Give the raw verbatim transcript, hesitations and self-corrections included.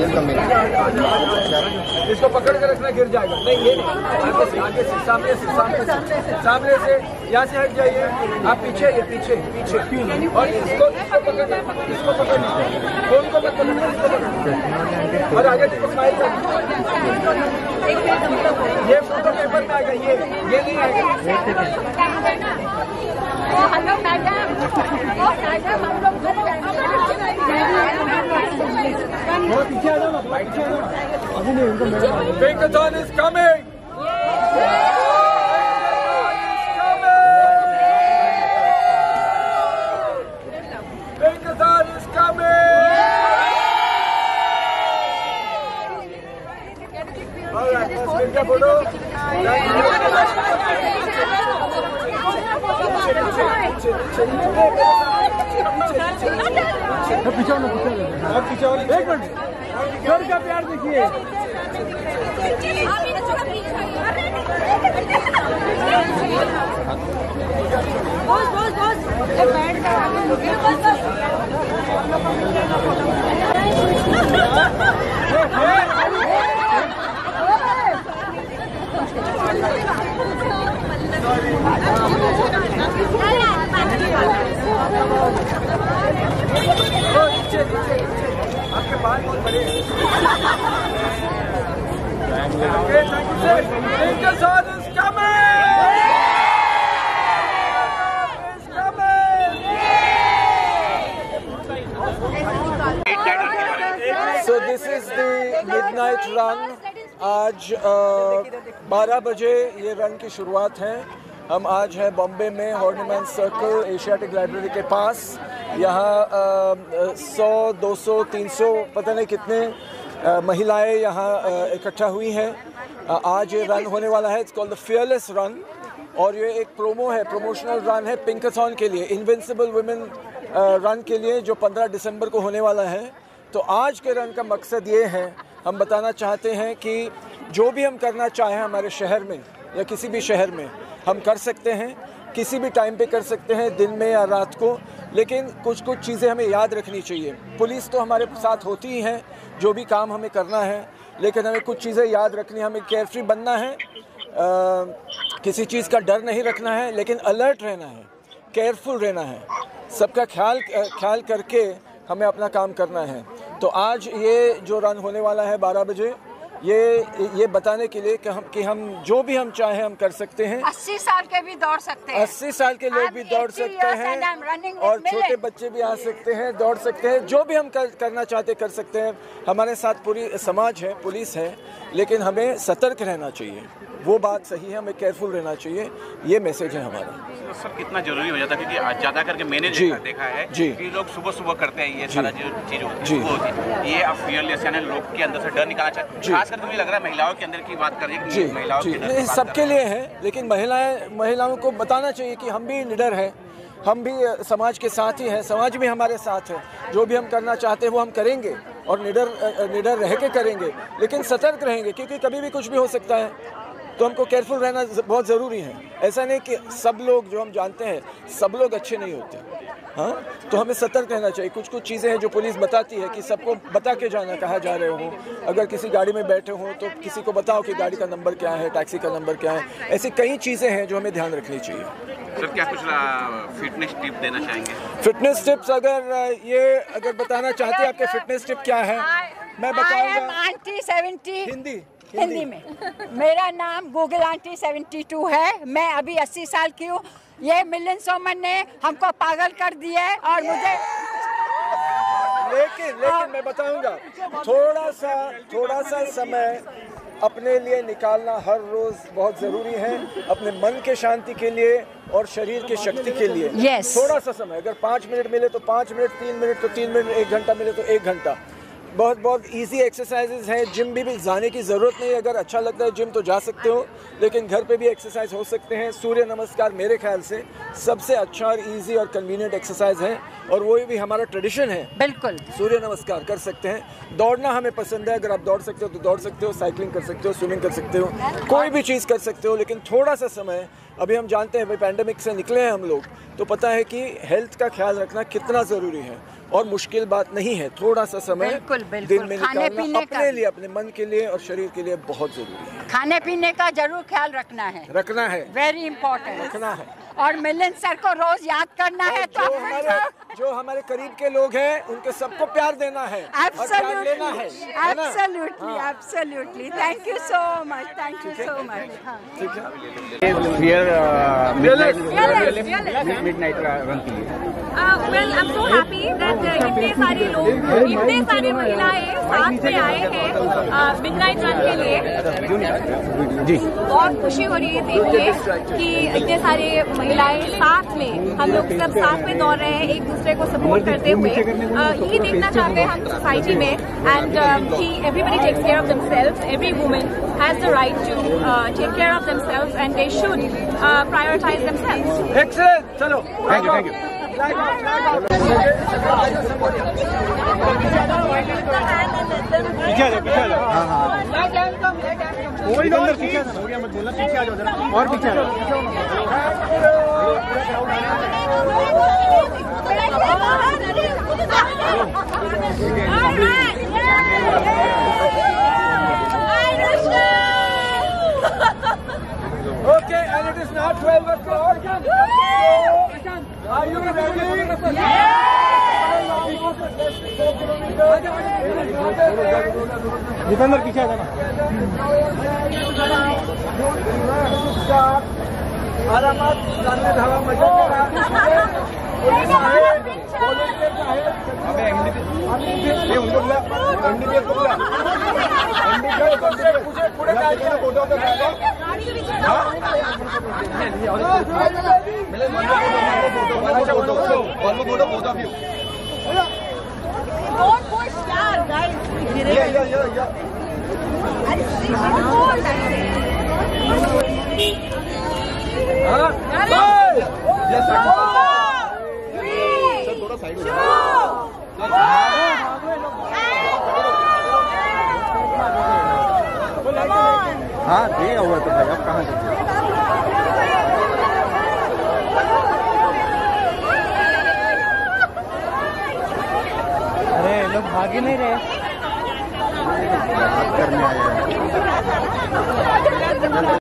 इसको पकड़ के रखना, गिर जाएगा। नहीं ये नहीं, आगे से आगे से सामने से सामने से सामने से यहाँ से हट जाइए। आप पीछे ये पीछे पीछे और इसको इसको पकड़ना, इसको पकड़ना, फोन को मत पकड़ना, इसको पकड़ना और आगे देखो स्माइल करना। ये फोटो पेपर में आएगा, ये ये नहीं आएगा। हेलो मैडम, हम लोग पीछे आ जाओ, पीछे आ जाओ। अभी नहीं, उनको madam Pinkathon is coming. Pinkathon is coming. All right, let's take a photo. पीछे ना पीछे और एक मिनट, सर का प्यार देखिए। बॉस बॉस बॉस बैठ आपके बाल बहुत बड़े हैं। Pinkathon is coming! It's coming! So this is the midnight run. आज बारह बजे ये रन की शुरुआत है। हम आज हैं बॉम्बे में हॉर्निमैन सर्कल एशियाटिक लाइब्रेरी के पास। यहाँ सौ दो सौ तीन सौ पता नहीं कितने आ, महिलाएं यहाँ इकट्ठा हुई हैं। आ, आज ये रन होने वाला है। It's called the fearless run और ये एक प्रोमो है, प्रमोशनल रन है पिंकाथॉन के लिए, इनविंसिबल वुमेन रन के लिए जो पंद्रह दिसंबर को होने वाला है। तो आज के रन का मकसद ये है, हम बताना चाहते हैं कि जो भी हम करना चाहें हमारे शहर में या किसी भी शहर में हम कर सकते हैं, किसी भी टाइम पे कर सकते हैं, दिन में या रात को। लेकिन कुछ कुछ चीज़ें हमें याद रखनी चाहिए। पुलिस तो हमारे साथ होती ही है जो भी काम हमें करना है, लेकिन हमें कुछ चीज़ें याद रखनी, हमें केयरफ्री बनना है, आ, किसी चीज़ का डर नहीं रखना है, लेकिन अलर्ट रहना है, केयरफुल रहना है, सबका ख्याल ख्याल करके हमें अपना काम करना है। तो आज ये जो रन होने वाला है बारह बजे, ये ये बताने के लिए कि हम कि हम जो भी हम चाहें हम कर सकते हैं। अस्सी साल के भी दौड़ सकते हैं, अस्सी साल के लोग भी दौड़ सकते हैं और छोटे बच्चे भी आ सकते हैं, दौड़ सकते हैं। जो भी हम कर, करना चाहते कर सकते हैं। हमारे साथ पूरी समाज है, पुलिस है, लेकिन हमें सतर्क रहना चाहिए। वो बात सही है, हमें केयरफुल रहना चाहिए। ये मैसेज है हमारा। तो सर कितना जरूरी हो जाता है, क्योंकि ज़्यादा करके मैंने देखा, देखा है जी कि लोग सुबह सुबह करते हैं ये सारा जो चीज़ होती है, ये अब फियरलेस यानी लोग के अंदर से डर निकालना चाहिए। खासकर मुझे लग रहा है महिलाओं के अंदर की बात करिए कि महिलाओं के सबके लिए है, लेकिन महिलाएं महिलाओं को बताना चाहिए कि हम भी निडर हैं, हम भी समाज के साथ ही हैं, समाज भी हमारे साथ है। जो भी हम करना चाहते हैं वो हम करेंगे और निडर निडर रह के करेंगे, लेकिन सतर्क रहेंगे, क्योंकि कभी भी कुछ भी हो सकता है। तो हमको केयरफुल रहना बहुत ज़रूरी है। ऐसा नहीं कि सब लोग जो हम जानते हैं सब लोग अच्छे नहीं होते, हाँ, तो हमें सतर्क रहना चाहिए। कुछ कुछ चीज़ें हैं जो पुलिस बताती है कि सबको बता के जाना कहाँ जा रहे हो। अगर किसी गाड़ी में बैठे हो तो किसी को बताओ कि गाड़ी का नंबर क्या है, टैक्सी का नंबर क्या है। ऐसी कई चीज़ें हैं जो हमें ध्यान रखनी चाहिए। सर क्या कुछ फिटनेस टिप देना चाहेंगे? फिटनेस टिप्स अगर ये अगर बताना चाहते हैं आपके फिटनेस टिप क्या है, मैं बताऊँगा। आंटी सेवेंटी हिंदी हिंदी में मेरा नाम गूगल आंटी सेवेंटी टू है। मैं अभी अस्सी साल की हूँ। ये मिलियन सोमन ने हमको पागल कर दिया है और मुझे लेकिन लेकिन मैं बताऊंगा, थोड़ा सा थोड़ा सा समय अपने लिए निकालना हर रोज बहुत ज़रूरी है, अपने मन के शांति के लिए और शरीर की शक्ति के लिए। yes. थोड़ा सा समय, अगर पाँच मिनट मिले तो पाँच मिनट, तीन मिनट तो तीन मिनट, एक घंटा मिले तो एक घंटा। बहुत बहुत इजी एक्सरसाइजेज हैं। जिम भी, भी जाने की ज़रूरत नहीं है। अगर अच्छा लगता है जिम तो जा सकते हो, लेकिन घर पे भी एक्सरसाइज हो सकते हैं। सूर्य नमस्कार मेरे ख्याल से सबसे अच्छा और इजी और कन्वीनियंट एक्सरसाइज है, और वो भी हमारा ट्रेडिशन है। बिल्कुल सूर्य नमस्कार कर सकते हैं। दौड़ना हमें पसंद है, अगर आप दौड़ सकते हो तो दौड़ सकते हो, साइकिलिंग कर सकते हो, स्विमिंग कर सकते हो, कोई भी चीज़ कर सकते हो। लेकिन थोड़ा सा समय, अभी हम जानते हैं भाई पैंडेमिक से निकले हैं हम लोग, तो पता है कि हेल्थ का ख्याल रखना कितना ज़रूरी है। और मुश्किल बात नहीं है। थोड़ा सा समय बिल्कुल, बिल्कुल। दिन में खाने निकालना पीने का अपने लिए, अपने मन के लिए और शरीर के लिए बहुत जरूरी है। खाने पीने का जरूर ख्याल रखना है, रखना है, वेरी इंपॉर्टेंट रखना है। और मिलिंद सर को रोज याद करना है। तो जो हमारे जो हमारे करीब के लोग हैं उनके सबको प्यार देना है और प्यार लेना है। Absolutely, absolutely. Thank you so much, thank you so much. ठीक है। मिडनाइट रन के लिए well I am so happy that इतने सारे लोग, इतने सारे महिलाएं साथ में आए हैं मिडनाइट रन के लिए। जी, बहुत खुशी हो रही है देख के कि इतने सारे महिलाएं साथ में, हम लोग सब साथ में दौड़ रहे हैं एक दूसरे को सपोर्ट करते हुए। यही देखना चाहते हैं हम सोसाइटी में, एंड कि everybody takes care of themselves, every woman has the right to take care of themselves and they should prioritize themselves. Excellent, चलो थैंक यू थैंक यू पीछे आ जाओ, पीछे आ जाओ। हाँ हाँ कोई अंदर पीछे हो गया, मत बोलना, पीछे आ जाओ जरा, और पीछे आ जाओ। Okay, and it is now twelve o'clock. Are you ready? Jitendra पीछे आ जाना। आरामात चालने धावा मजा Don't push star, guys. Yeah, yeah, yeah, yeah. हाँ, bye. Yes, sir. Sir, थोड़ा साइड हो हाँ दिया हुआ तो भाई, अब कहाँ जाए? अरे लोग भाग ही नहीं रहे करने आए हैं।